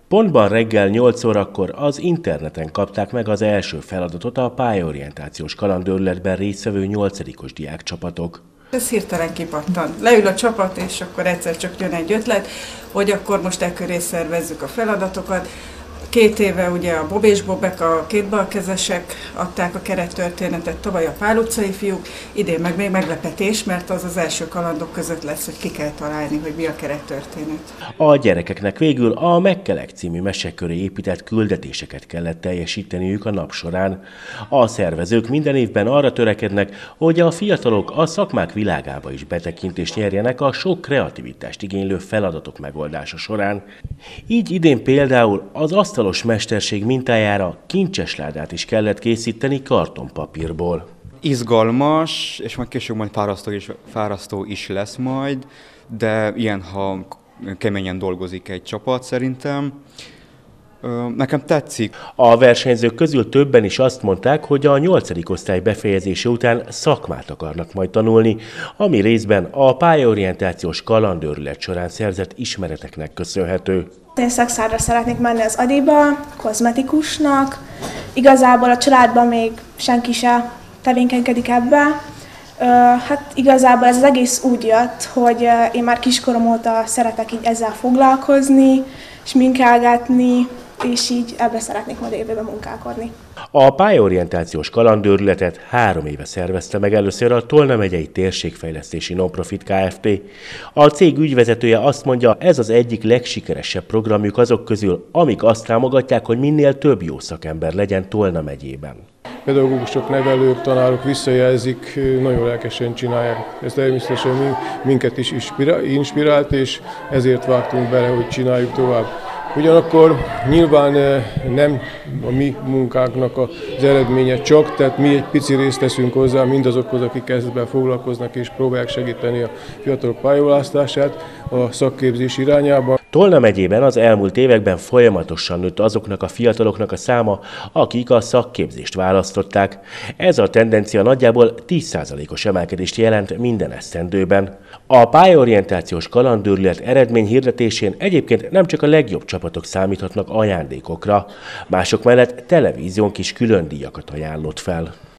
Pontban reggel 8 órakor az interneten kapták meg az első feladatot a pályaorientációs kalandőrületben résztvevő 8-os diákcsapatok. Ez hirtelen kipattant. Leül a csapat, és akkor egyszer csak jön egy ötlet, hogy akkor most ekköré szervezzük a feladatokat. 2 éve ugye a Bob és Bobek, a kétbalkezesek adták a kerettörténetet, tavaly a Pál utcai fiúk, idén meg még meglepetés, mert az első kalandok között lesz, hogy ki kell találni, hogy mi a kerettörténet. A gyerekeknek végül a Mekkelek című mese köré épített küldetéseket kellett teljesíteniük a nap során. A szervezők minden évben arra törekednek, hogy a fiatalok a szakmák világába is betekintést nyerjenek a sok kreativitást igénylő feladatok megoldása során. Így idén például az asztalos mesterség mintájára kincsesládát is kellett készíteni kartonpapírból. Izgalmas, és majd később majd fárasztó is lesz majd, de ilyen, ha keményen dolgozik egy csapat szerintem. Nekem tetszik. A versenyzők közül többen is azt mondták, hogy a 8. osztály befejezése után szakmát akarnak majd tanulni, ami részben a pályaorientációs kalandőrület során szerzett ismereteknek köszönhető. Én szakszára szeretnék menni az Adiba, kozmetikusnak. Igazából a családban még senki se tevékenykedik ebbe. Hát igazából ez az egész úgy jött, hogy én már kiskorom óta szeretek így ezzel foglalkozni, sminkálgatni, és így ebbe szeretnék majd évben munkálkodni. A pályaorientációs kalandőrületet 3 éve szervezte meg először a Tolna megyei térségfejlesztési non-profit Kft. A cég ügyvezetője azt mondja, ez az egyik legsikeresebb programjuk azok közül, amik azt támogatják, hogy minél több jó szakember legyen Tolna megyében. Pedagógusok, nevelők, tanárok visszajelzik, nagyon lelkesen csinálják. Ez természetesen minket is inspirált, és ezért vágtunk bele, hogy csináljuk tovább. Ugyanakkor nyilván nem a mi munkánknak az eredménye csak, tehát mi egy pici részt teszünk hozzá mindazokhoz, akik ezzel foglalkoznak és próbálják segíteni a fiatalok pályaválasztását a szakképzés irányába. Tolna megyében az elmúlt években folyamatosan nőtt azoknak a fiataloknak a száma, akik a szakképzést választották. Ez a tendencia nagyjából 10%-os emelkedést jelent minden esztendőben. A pályaorientációs kalandőrület eredményhirdetésén egyébként nem csak a legjobb csapatok számíthatnak ajándékokra, mások mellett televíziónk is külön díjakat ajánlott fel.